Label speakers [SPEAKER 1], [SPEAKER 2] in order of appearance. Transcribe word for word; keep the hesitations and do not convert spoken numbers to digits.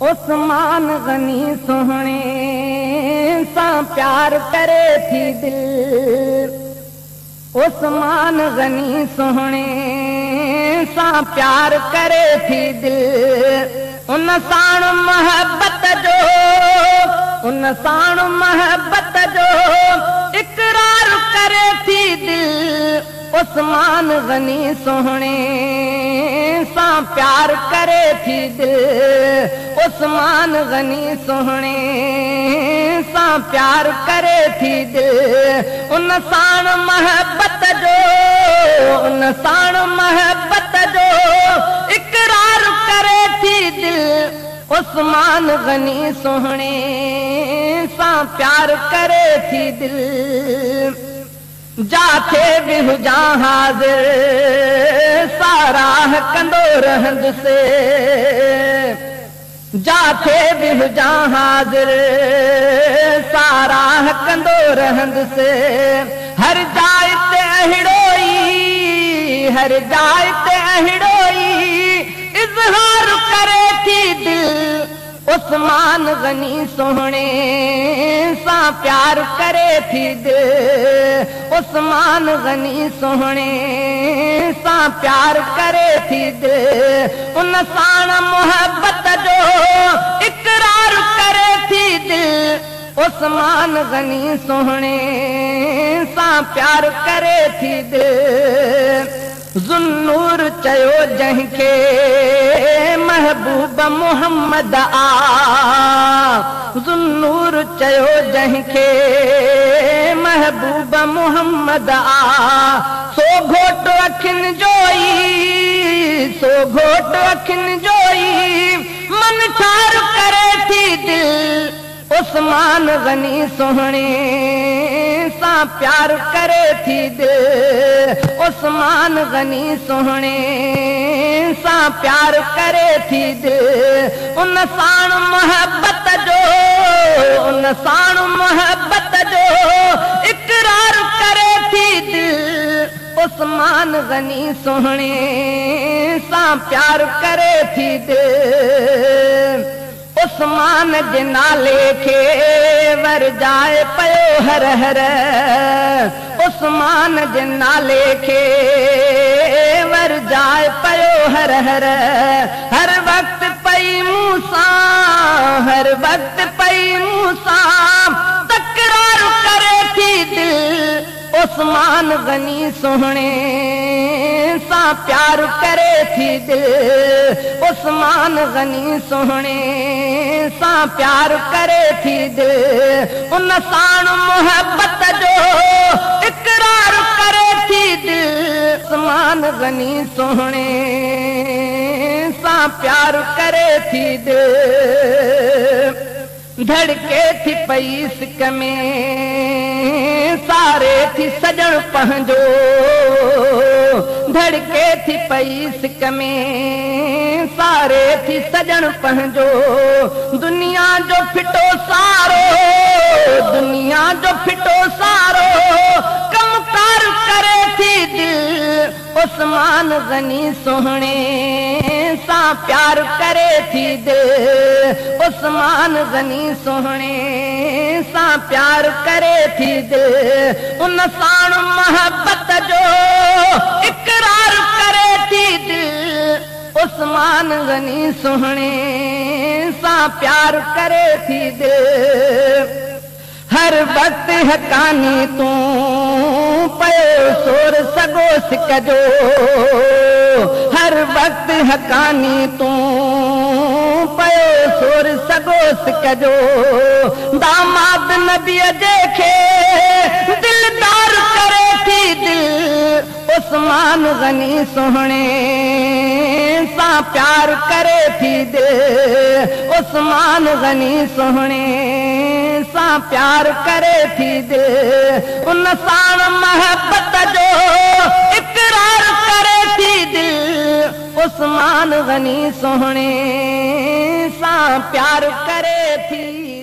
[SPEAKER 1] उस्मान गनी सोहणे सा प्यार करे थी दिल। उस्मान गनी सोहणे सा प्यार करे थी दिल। उन साण मोहब्बत जो उन साण मोहब्बत जो इकरार करे थी दिल। उस्मान गनी सोहणे सा प्यार करे थी दिल। उस्मान गनी सोहणे सा प्यार करे थी दिल। उन साण मोहब्बत जो उन साण मोहब्बत जो इकरार करे थी दिल। उस्मान गनी सोहणे सा प्यार करे थी दिल। जाथे भी हुजा हाज़िर साराह कंदो रहंदुसि। जाथे भी हुजा हाज़िर साराह कंदो रहंदुसि। हर जाइ ते अहिड़ो ई हर जाइ ते अहिड़ो ई इज़हार करे थी दिल। उस्मान गनी सोहणे सा प्यार करे थी दिल। उस्मान गनी सोहणे सा प्यार करे थी दिल। उन साण मोहब्बत जो इकरार करे थी दिल। उस्मान गनी सोहणे सा प्यार करे थी दिल। ज़ुन्नूर चयो जंहिंखे महबूब मोहम्मद आ। ज़ुन्नूर चयो जंहिंखे महबूब मोहम्मद आ। सो घोट अखियुनि जो ई सो घोट अखियुनि जो ई मन ठार करे थी दिल। उस्मान गनी सोहणे सा प्यार करे थी दिल। उस्मान गनी सोहणे सा प्यार करे थी दिल। उन साण मोहब्बत जो उन साण मोहब्बत जो इकरार करे थी दिल। उस्मान गनी सोहणे सा प्यार करे थी दिल। उस्मान जे नाले खे वर जाए पयो हर हर। उस्मान जे नाले खे वर जाए पयो हर हर। हर वक्त पई मूंसा हर वक्त पई मूंसा तकरार करे थी दिल। उस्मान गनी सोहणे सा प्यार करे थी दिल। उस्मान गनी सोहणे सा प्यार करे थी दिल। उन साण मोहब्बत जो इकरार करे थी दिल। उस्मान गनी सोहणे सा प्यार करे थी दिल। धड़के थी पई सिक में सारे थी सजण पंहिंजो। धड़के थी पई सिक में सारे थी सजण पंहिंजो। दुनिया जो फिटो सारो दुनिया जो फिटो सारो कमकार करे थी दिल। उस्मान गनी सोहणे सा प्यार करे थी दिल। उस्मान गनी सोहणे सा प्यार करे थी दिल। उन साण मोहब्बत जो इकरार करे थी दिल। उस्मान गनी सोहणे सा प्यार करे थी दिल। हर वक्त हकानी तू पयो सोर सगो सिक जो। हर वक्त हकानी तू पयो सोर सगो सिक जो। दामाद नबी जेखे दिलदार करे थी दिल। उस्मान गनी सोहणे सा प्यार करे थी दिल। उस्मान गनी सोहणे सा प्यार करे थी दिल। उन साण मोहब्बत जो इकरार करे थी दिल। उस्मान गनी सोहणे सा प्यार करे थी।